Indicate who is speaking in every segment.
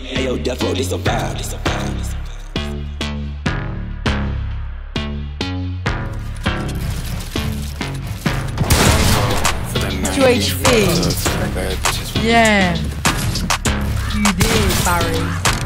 Speaker 1: Ayo, Defo, this a vibe. This a vibe.
Speaker 2: 2 HP. Yeah. You did, Barry.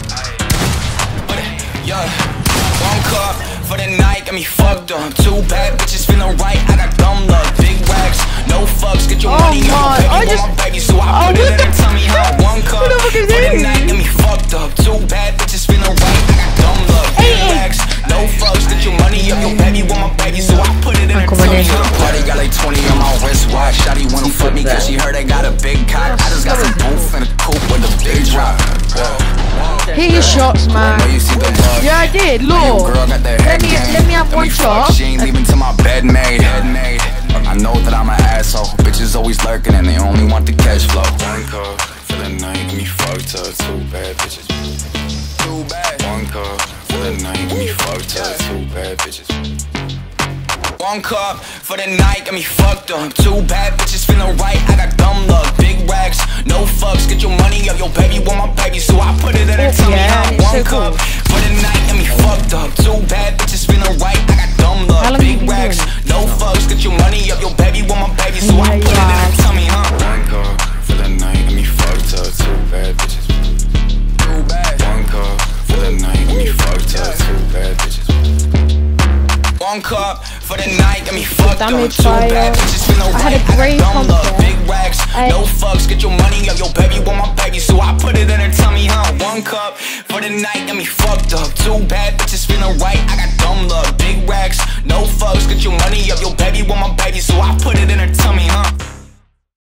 Speaker 3: Yeah. One cup for the night, got me fucked up. 2 bad bitches feeling right, I got dumb luck. Big racks, no fucks, get your money on baby, want my baby, so I put it in and tell me how. 1 cup for the night, got me fucked up. 2 bad bitches feeling right, I got dumb luck. Big racks, no fucks, get your money up, your baby, want my baby, so I put it in and tell me how. Party got like 20 on my wristwatch. Shawty wanna fuck me cause she heard I got a big cock. I just got some booth and a coupe with a big drop.
Speaker 2: Hit your shots, man. Yeah, I did. Look. Let me have one shot.
Speaker 3: She ain't leaving till my bed made. I know that I'm an asshole. Bitches always lurking and they only want the cash flow. 1 cup for the night, get me fucked up. 2 bad bitches. 2 bad. 1 cup for the night, get me fucked up. 2 bad bitches. 1 cup for the night, got me fucked up. 2 bad bitches feeling right, I got dumb luck. Big racks, no fucks, get your money up. Your baby want my baby, so I put it in and tell me how. 1 cup for the night, got me fucked up. 2 bad bitches feeling right, I got dumb luck. Big racks, no fucks, get your money up. Your baby want my baby, so I put it in and tell me how. 1 cup for the night, got me fucked up. 2 bad bitches. 2 bad. 1 cup for the night, got me fucked up. 2 bad bitches. 1 cup for the night, got me fucked up. 2 bad bitches feeling right, I got dumb luck. Big racks, no fucks, get your money up. Your baby want my baby, so I put it in and tell me how. 1 cup for the night, got me fucked up. 2 bad bitches feeling right, I got dumb luck. Big racks, no fucks, get your money up. Your baby want my baby, so I put it in and tell me how.